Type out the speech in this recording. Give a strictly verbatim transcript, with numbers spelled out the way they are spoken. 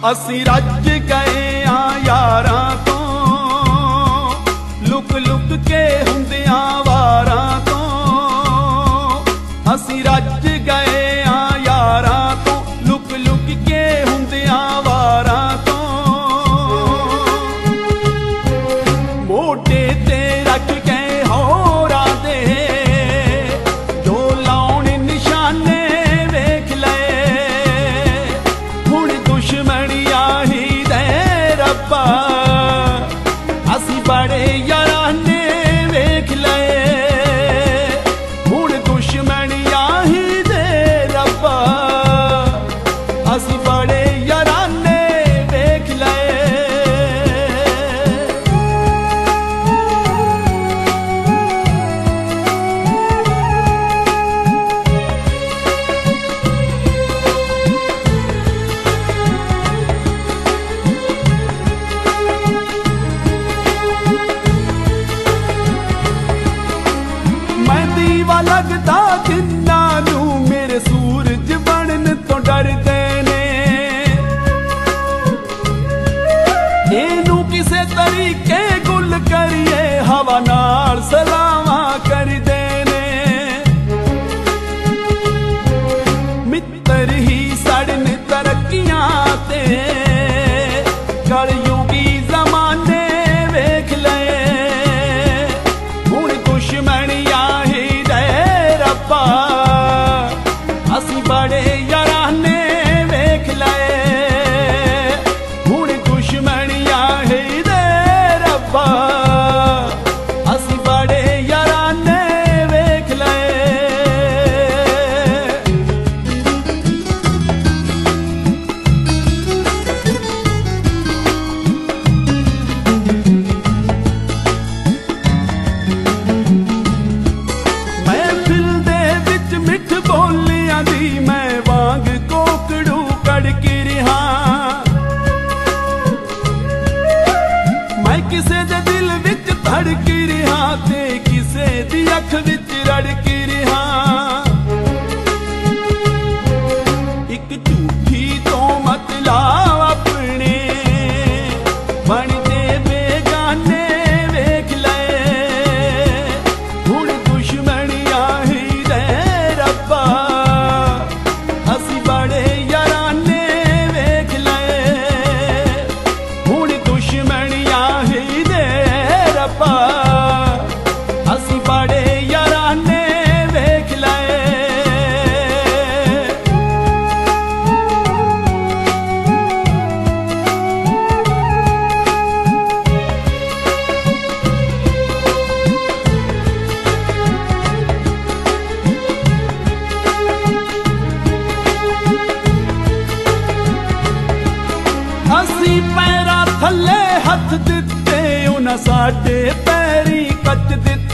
असी रज गए आ यारां तो लुक लुक के हुंदियां वारां तो। असी रज गए आ यारां तो लुक लुक के हुंदियां वारां तो। मोढे ते रख के होरां दे जो लाउण निशाने वेख ले। हुण दुश्मनी आही दे रब्बा असी बड़े याराने वेख ले। हुण दुश्मनी आही दे रब्बा असी बड़े याराने वेख ले। मैं दीवा लगदा जिन्ना नू मेरे सूरज बनन तो डरदे ने। इनू किसे तरीके गुल करिए हवा नाल सलावा करदे ने। मित्र ही सड़न तरक्कियां ते कलयुगी जमाने वेख ले। हुण दुश्मनी आही दे रब्बा असी बड़े याराने वेख ले। हुण दुश्मनी आही दे रब्बा असी बड़े याराने वेख ले। महफिल दे विच मिठ बोलियां दी मैं वांग कोकड़ू कड़की रिहा। मैं किसे दे दिल विच धड़की रिहा ते किसे दी अख विच रड़की रिहा। इक झूठी तो मतलब अपने बनदे बेगाने वेख ले। हुण दुश्मनी आही दे रब्बा असी बड़े याराने वेख ले। हुण दुश्मनी आही दे रब्बा असी बड़े याराने वेख ले। असी पैरां थल्ले हथ दिते उन्हां साडे पैरी कच दिते।